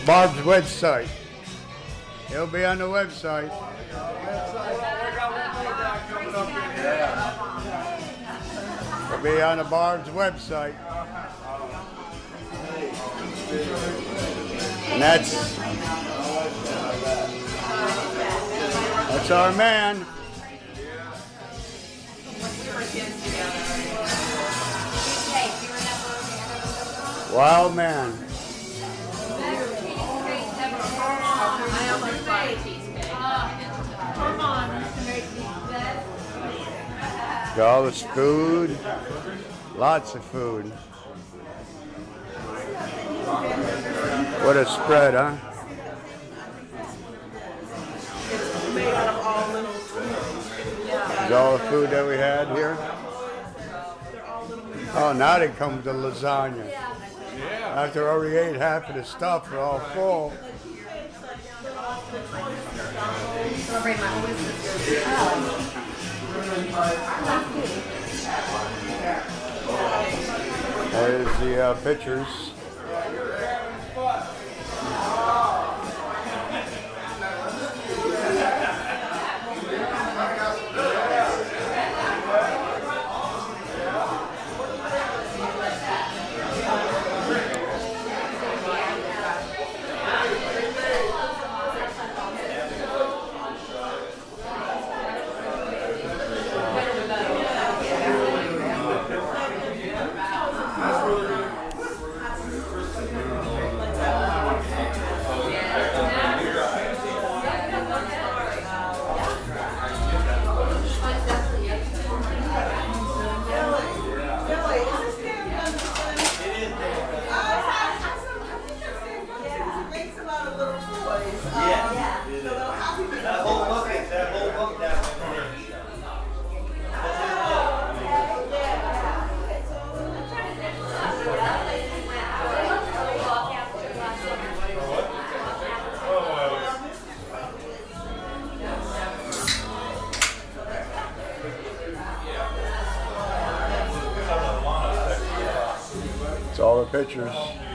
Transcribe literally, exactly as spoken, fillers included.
Barb's website. It'll be on the website. It'll be on the Barb's website. And that's that's our man. Wild man. Got all this food. Lots of food. What a spread, huh? It's made out of all little tweets. Is all the food that we had here? Oh, now they come to lasagna. After I already ate half of the stuff, we're all full. There's the uh, pictures. It's all the pictures.